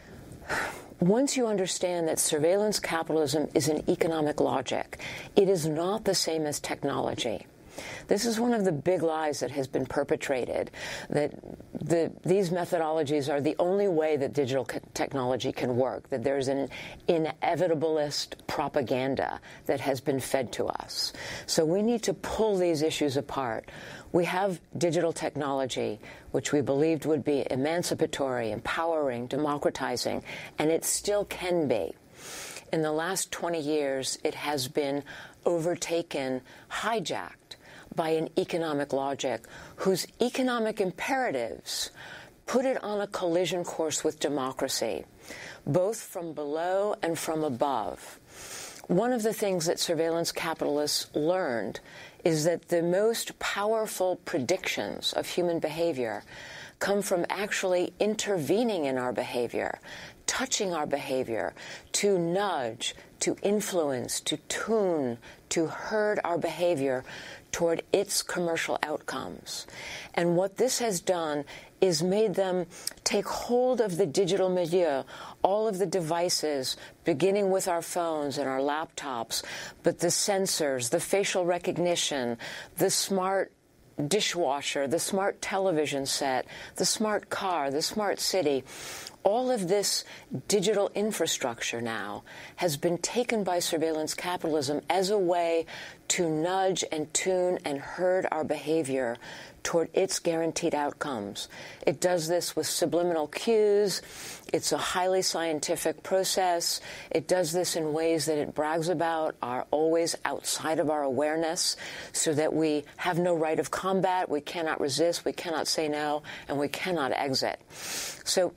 once you understand that surveillance capitalism is an economic logic, it is not the same as technology. This is one of the big lies that has been perpetrated, that the, these methodologies are the only way that digital technology can work, that there's an inevitablist propaganda that has been fed to us. So we need to pull these issues apart. We have digital technology, which we believed would be emancipatory, empowering, democratizing, and it still can be. in the last twenty years, it has been overtaken, hijacked by an economic logic whose economic imperatives put it on a collision course with democracy, both from below and from above. One of the things that surveillance capitalists learned is that the most powerful predictions of human behavior come from actually intervening in our behavior, touching our behavior, to nudge, to influence, to tune, to herd our behavior toward its commercial outcomes. And what this has done is made them take hold of the digital milieu, all of the devices, beginning with our phones and our laptops, but the sensors, the facial recognition, the smart dishwasher, the smart television set, the smart car, the smart city. All of this digital infrastructure now has been taken by surveillance capitalism as a way to nudge and tune and herd our behavior toward its guaranteed outcomes. It does this with subliminal cues. It's a highly scientific process. It does this in ways that it brags about are always outside of our awareness, so that we have no right of combat, we cannot resist, we cannot say no, and we cannot exit. So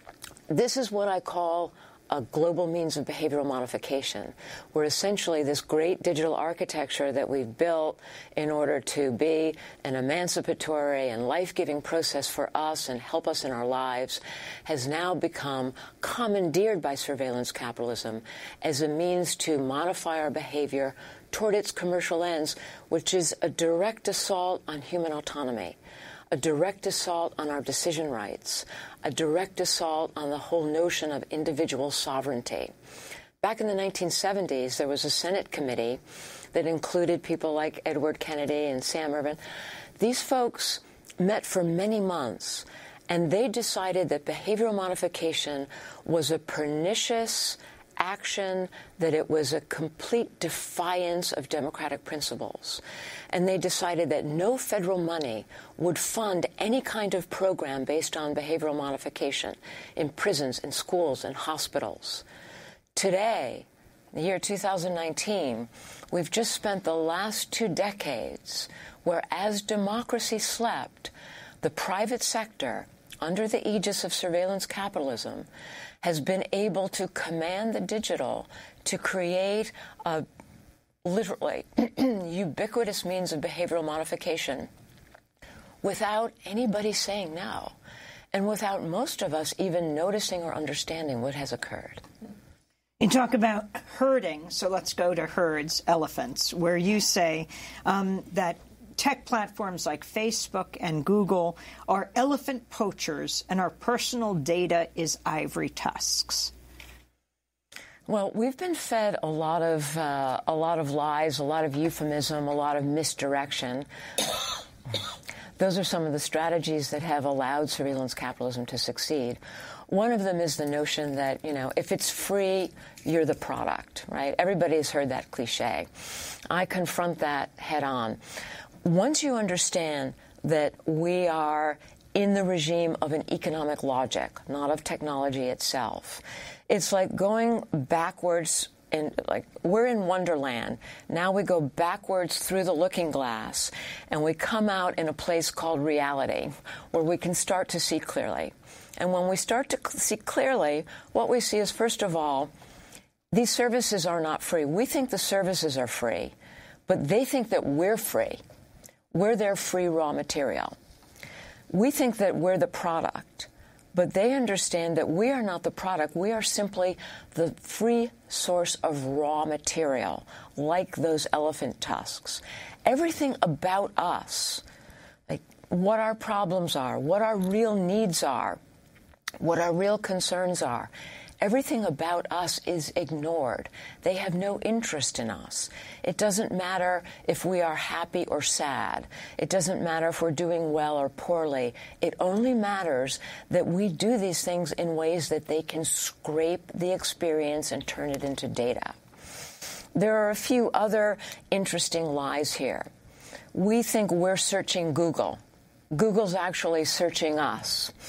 this is what I call a global means of behavioral modification, where essentially this great digital architecture that we've built in order to be an emancipatory and life-giving process for us and help us in our lives has now become commandeered by surveillance capitalism as a means to modify our behavior toward its commercial ends, which is a direct assault on human autonomy, a direct assault on our decision rights, a direct assault on the whole notion of individual sovereignty. Back in the nineteen seventies, there was a Senate committee that included people like Edward Kennedy and Sam Ervin. These folks met for many months, and they decided that behavioral modification was a pernicious action, that it was a complete defiance of democratic principles. And they decided that no federal money would fund any kind of program based on behavioral modification in prisons, in schools, and hospitals. Today, the year two thousand nineteen, we've just spent the last two decades where, as democracy slept, the private sector, under the aegis of surveillance capitalism, has been able to command the digital to create a literally ubiquitous means of behavioral modification without anybody saying no, and without most of us even noticing or understanding what has occurred. You talk about herding, so let's go to herds, elephants, where you say um, that tech platforms like Facebook and Google are elephant poachers, and our personal data is ivory tusks. Well, we've been fed a lot of uh, a lot of lies, a lot of euphemism, a lot of misdirection. Those are some of the strategies that have allowed surveillance capitalism to succeed. One of them is the notion that, you know, if it's free, you're the product, right? Everybody's heard that cliche. I confront that head on. Once you understand that we are in the regime of an economic logic, not of technology itself, it's like going backwards. In, like, we're in Wonderland. Now we go backwards through the looking glass, and we come out in a place called reality, where we can start to see clearly. And when we start to see clearly, what we see is, first of all, these services are not free. We think the services are free, but they think that we're free. We're their free raw material. We think that we're the product, but they understand that we are not the product. We are simply the free source of raw material, like those elephant tusks. Everything about us, like what our problems are, what our real needs are, what our real concerns are, everything about us is ignored. They have no interest in us. It doesn't matter if we are happy or sad. It doesn't matter if we're doing well or poorly. It only matters that we do these things in ways that they can scrape the experience and turn it into data. There are a few other interesting lies here. We think we're searching Google. Google's actually searching us.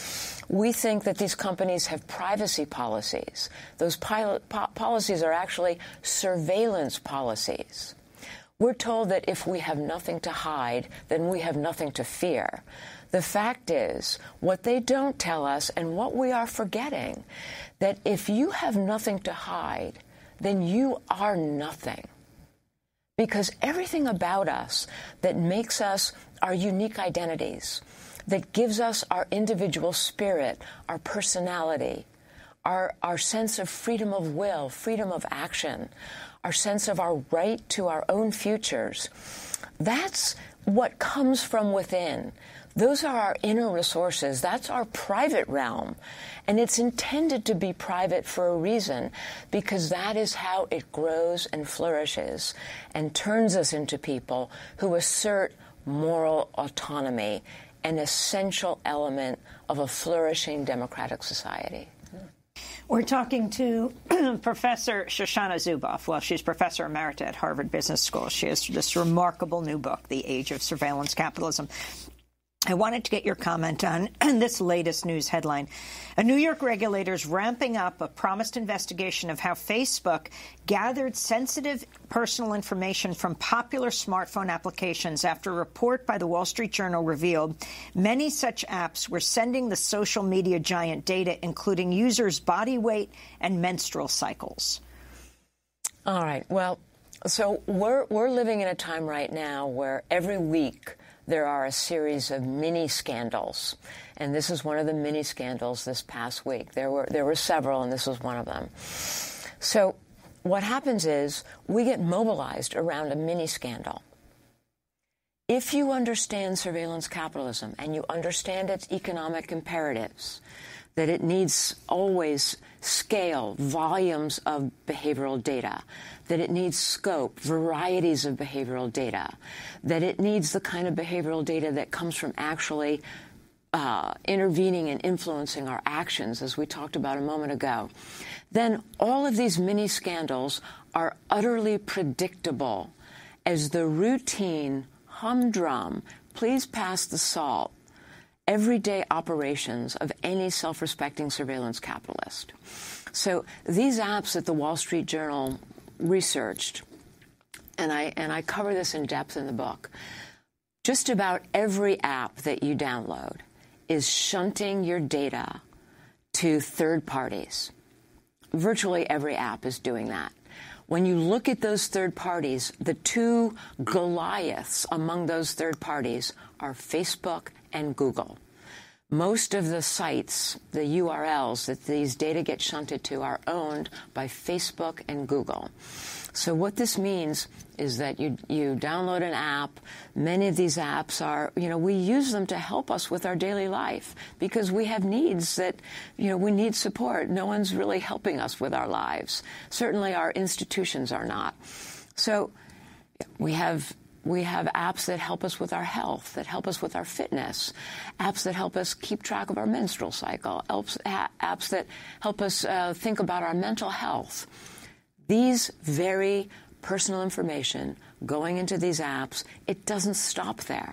We think that these companies have privacy policies. Those pilot po- policies are actually surveillance policies. We're told that if we have nothing to hide, then we have nothing to fear. The fact is, what they don't tell us and what we are forgetting, that if you have nothing to hide, then you are nothing. Because everything about us that makes us our unique identities, that gives us our individual spirit, our personality, our, our sense of freedom of will, freedom of action, our sense of our right to our own futures, that's what comes from within. Those are our inner resources. That's our private realm. And it's intended to be private for a reason, because that is how it grows and flourishes and turns us into people who assert moral autonomy, an essential element of a flourishing democratic society. We're talking to Professor Shoshana Zuboff. Well, she's Professor Emerita at Harvard Business School. She has this remarkable new book, The Age of Surveillance Capitalism. I wanted to get your comment on this latest news headline. A New York regulator is ramping up a promised investigation of how Facebook gathered sensitive personal information from popular smartphone applications after a report by the Wall Street Journal revealed many such apps were sending the social media giant data, including users' body weight and menstrual cycles. All right. Well, so we're, we're living in a time right now where every week there are a series of mini scandals, and this is one of the mini scandals this past week. There were there were several, and this was one of them. So what happens is we get mobilized around a mini scandal. If you understand surveillance capitalism and you understand its economic imperatives, that it needs always scale, volumes of behavioral data, that it needs scope, varieties of behavioral data, that it needs the kind of behavioral data that comes from actually uh, intervening and influencing our actions, as we talked about a moment ago, then all of these mini scandals are utterly predictable as the routine, humdrum, please pass the salt, everyday operations of any self-respecting surveillance capitalist. So these apps that the Wall Street Journal researched, and I and I cover this in depth in the book, just about every app that you download is shunting your data to third parties. Virtually every app is doing that. When you look at those third parties, the two Goliaths among those third parties are Facebook and Google. Most of the sites, the U R Ls that these data get shunted to, are owned by Facebook and Google. So what this means is that you you download an app. Many of these apps are, you know, we use them to help us with our daily life because we have needs that, you know, we need support. No one's really helping us with our lives. Certainly our institutions are not. So we have We have apps that help us with our health, that help us with our fitness, apps that help us keep track of our menstrual cycle, apps that help us uh, think about our mental health. These very personal information going into these apps, it doesn't stop there.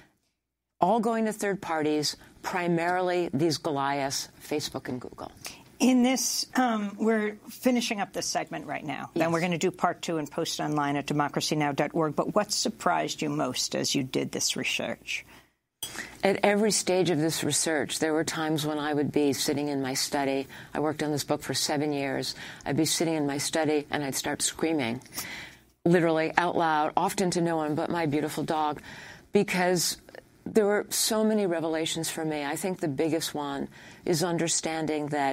All going to third parties, primarily these Goliaths, Facebook and Google. In this, um, we're finishing up this segment right now. Yes. Then we're going to do part two and post online at democracy now dot org. But what surprised you most as you did this research? At every stage of this research, there were times when I would be sitting in my study. I worked on this book for seven years. I'd be sitting in my study, and I'd start screaming, literally out loud, often to no one but my beautiful dog, because there were so many revelations for me. I think the biggest one is understanding that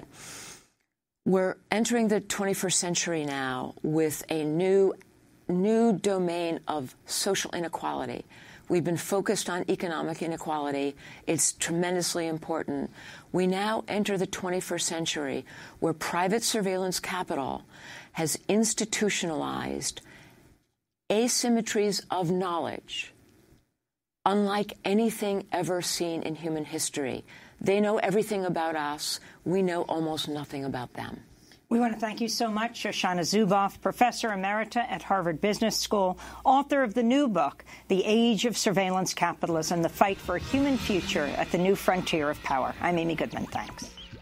we're entering the twenty-first century now with a new, new domain of social inequality. We've been focused on economic inequality. It's tremendously important. We now enter the twenty-first century where private surveillance capital has institutionalized asymmetries of knowledge unlike anything ever seen in human history. They know everything about us. We know almost nothing about them. We want to thank you so much, Shoshana Zuboff, Professor Emerita at Harvard Business School, author of the new book, The Age of Surveillance Capitalism, The Fight for a Human Future at the New Frontier of Power. I'm Amy Goodman. Thanks.